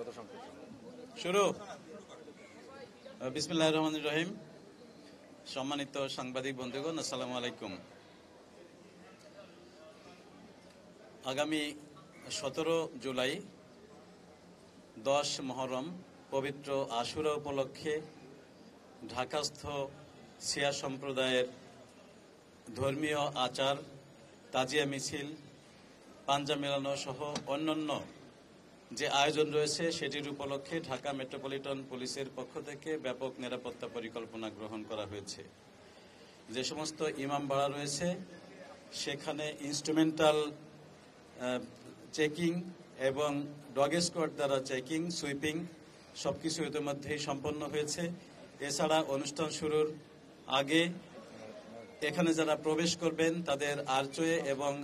শুরু। বিসমিল্লাহির রহমানির রহিম। সম্মানিত সাংবাদিক বন্ধুগণ, আসসালামু আলাইকুম। আগামী 17 জুলাই 10 মুহররম পবিত্র আশুরা উপলক্ষে ঢাকাস্থ শিয়া সম্প্রদায়ের ধর্মীয় আচার, তাজিয়া মিছিল, পাঞ্জা মেলানো সহ অন্যান্য যে আয়োজন রয়েছে সেটির উপলক্ষে ঢাকা মেট্রোপলিটন পুলিশের পক্ষ থেকে ব্যাপক নিরাপত্তা পরিকল্পনা গ্রহণ করা হয়েছে। যে সমস্ত ইমামবাড়া রয়েছে সেখানে ইনস্ট্রুমেন্টাল চেকিং এবং ডগ স্কোয়াড দ্বারা চেকিং, সুইপিং সবকিছু ইতিমধ্যেই সম্পন্ন হয়েছে। এছাড়া অনুষ্ঠান শুরুর আগে এখানে যারা প্রবেশ করবেন তাদের আর্চওয়ে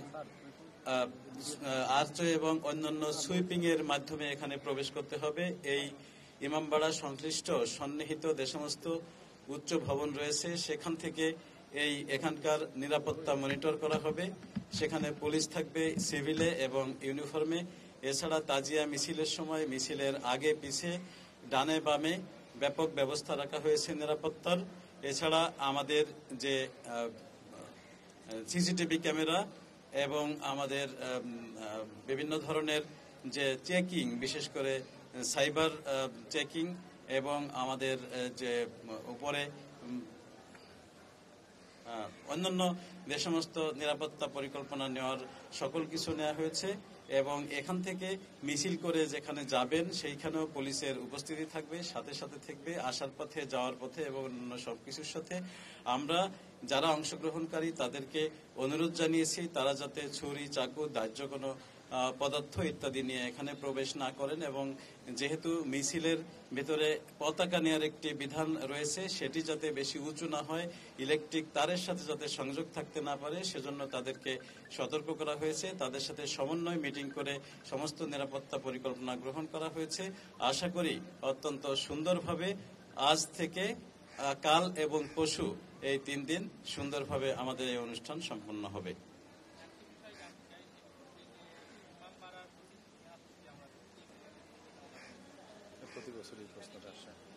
এবং অন্যান্য সুইপিং এর মাধ্যমে এখানে প্রবেশ করতে হবে। এই ইমামবাড়া সংশ্লিষ্ট সন্নিহিত যে সমস্ত উচ্চ ভবন রয়েছে সেখান থেকে এখানকার নিরাপত্তা মনিটর করা হবে। সেখানে পুলিশ থাকবে সিভিলে এবং ইউনিফর্মে। এছাড়া তাজিয়া মিছিলের সময় মিছিলের আগে পিছে ডানে বামে ব্যাপক ব্যবস্থা রাখা হয়েছে নিরাপত্তার। এছাড়া আমাদের যে সিসিটিভি ক্যামেরা এবং আমাদের বিভিন্ন ধরনের যে চেকিং, বিশেষ করে সাইবার চেকিং এবং আমাদের যে উপরে অন্যান্য যে সমস্ত নিরাপত্তা পরিকল্পনা নেওয়ার সকল কিছু নেওয়া হয়েছে। এবং এখান থেকে মিছিল করে যেখানে যাবেন সেইখানেও পুলিশের উপস্থিতি থাকবে, সাথে সাথে থাকবে আসার পথে, যাওয়ার পথে এবং অন্য সবকিছুর সাথে। আমরা যারা অংশগ্রহণকারী তাদেরকে অনুরোধ জানিয়েছি তারা যাতে ছুরি, চাকু, দাহ্য কোনো পদার্থ ইত্যাদি নিয়ে এখানে প্রবেশ না করেন। এবং যেহেতু মিছিলের ভিতরে পতাকা নেওয়ার একটি বিধান রয়েছে সেটি যাতে বেশি উঁচু না হয়, ইলেকট্রিক তারের সাথে যাতে সংযোগ থাকতে না পারে সেজন্য তাদেরকে সতর্ক করা হয়েছে। তাদের সাথে সমন্বয় মিটিং করে সমস্ত নিরাপত্তা পরিকল্পনা গ্রহণ করা হয়েছে। আশা করি অত্যন্ত সুন্দরভাবে আজ থেকে কাল এবং পরশু এই 3 দিন সুন্দরভাবে আমাদের এই অনুষ্ঠান সম্পন্ন হবে। প্রতি বছর এই প্রশ্নটা আসে।